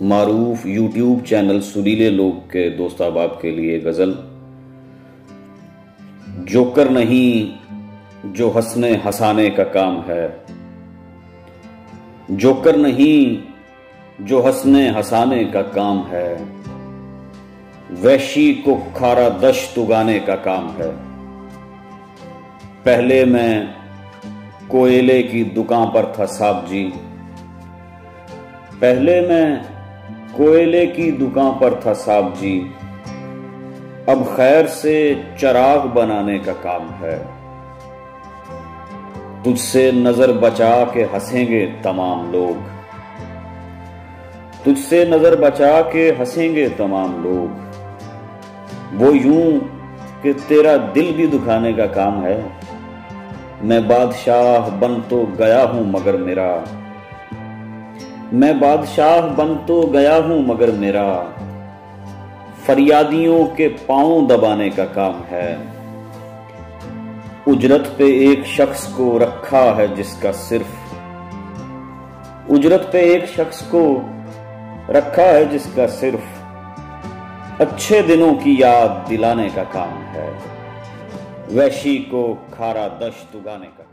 मारूफ YouTube channel सुरीले लोग के दोस्त अहबाब के लिए गजल। जोकर नहीं जो हंसने हंसाने का काम है, जोकर नहीं जो हंसने हंसाने का काम है, वैशी को खारा दश्त उगाने का काम है। पहले मैं कोयले की दुकान पर था साहब जी, पहले मैं कोयले की दुकान पर था साहब जी, अब खैर से चिराग बनाने का काम है। तुझसे नजर बचा के हंसेंगे तमाम लोग, तुझसे नजर बचा के हंसेंगे तमाम लोग। वो यूं कि तेरा दिल भी दुखाने का काम है। मैं बादशाह बन तो गया हूं मगर मेरा, मैं बादशाह बन तो गया हूं मगर मेरा फरियादियों के पांव दबाने का काम है। उजरत पे एक शख्स को रखा है जिसका सिर्फ, उजरत पे एक शख्स को रखा है जिसका सिर्फ अच्छे दिनों की याद दिलाने का काम है। वैशी को खारा दश्त उगाने का